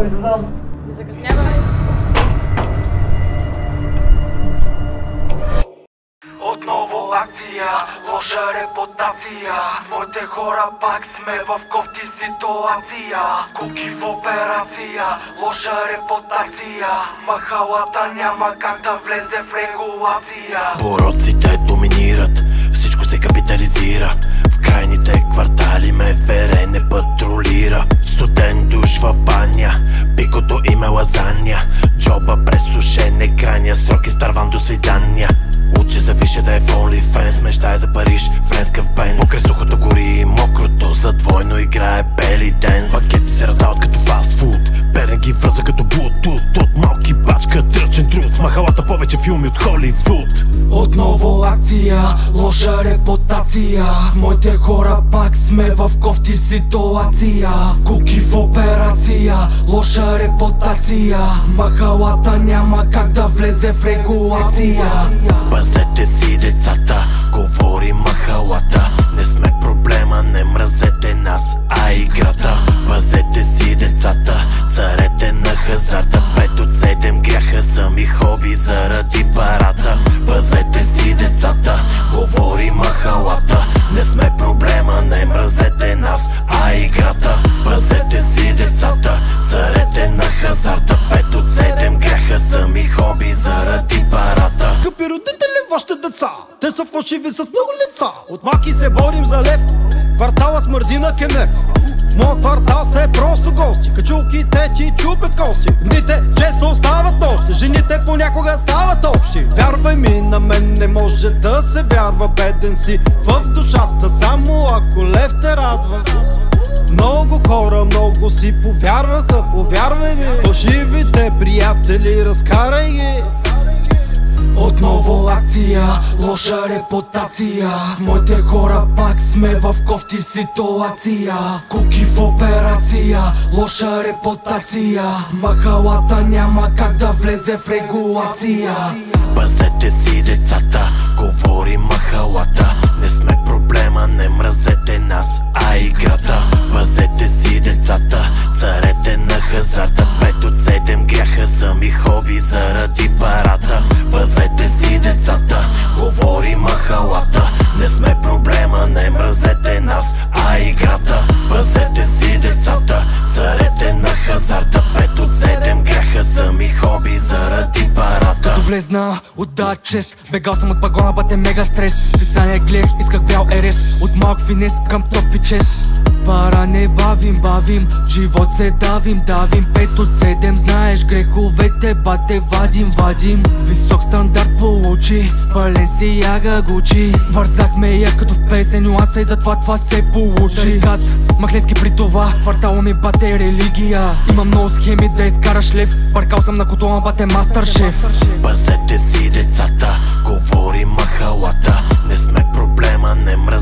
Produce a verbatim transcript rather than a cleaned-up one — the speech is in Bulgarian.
Нови сезон! Не закъснявай! Отново акция, лоша репутация. С моите хора пак сме в кофти ситуация. Куки в операция, лоша репутация. Махалата няма как да влезе в регулация. Пороците доминират, всичко се капитализира. В крайните квартали МВР не патрулира. Студен душ в баня, пикото име лазания. Джоба пресушен екраня, сроки старван до свидания. Учи за више да е в OnlyFans, мечтае за Париж, френска в Бенц. Покрай сухото гори и мокрото, за двойно играе бели денс. Пакети се раздават като фастфуд, Перник ги връза като Bluetooth. От малки бачка, тръчен труд, в махалата повече филми от Холивуд. Отново акция, лоша репутация. С моите хора пак сме в кофти ситуация. Куки в операция, лоша репутация. Махалата няма как да влезе в регулация. Пазете си децата, говори махалата. Не сме проблема, не мразете нас, а играта. Пазете си децата, царете на хазарта. Пет от седем гряха са ми хоби заради парата. Пазете си децата, говори махалата. Не сме проблема, не мразете нас, а играта. Пазете си децата, царете на хазарта. Пет от седем гряха са ми хоби заради парата. Скъпи родители, вашите деца, те са фалшиви с много лица. От маки се борим за лев, квартала смърди на кенеф. В моя квартал сте просто гости, качулките ти чупят кости. Дните често стават нощи, жените понякога стават общи. Вярвай ми, на мен не може да се вярва, беден си в душата, само ако лев те радва. Много хора, много си повярваха, повярвай ми. Фалшивите приятели, разкарай ги. Отново акция, лоша репутация. С моите хора пак сме в кофти ситуация. Куки в операция, лоша репутация. Махалата няма как да влезе в регулация. Пазете си децата, говори махалата. Не сме проблема, не мразете нас, а играта. Пазете си децата, царете на хазарта. Пет от седем гряха са ми хоби заради парата. Пазете си децата, говори махалата. Не сме проблема, не мразете нас, а играта. Пазете си децата, царете на хазарта. Пет от седем гряха са ми хоби заради парата. Като влезна, отдава чест, бегал съм от пагона, бате мега стрес. Списание гледах, исках бял ерес, от малък финес към топ и чест. Пара не бавим, бавим, живот се давим, давим. Пет от седем, знаеш греховете, бате вадим, вадим. Висок стандарт получи, пълен си яга Гучи. Вързахме я като в песен нюанса и затова това се получи. Кат, махленски при това, квартала ми бате религия. Имам много схеми да изкараш лев, паркал съм на котола, бате мастер шеф. Пазете си децата, говори махалата. Не сме проблема, не мразете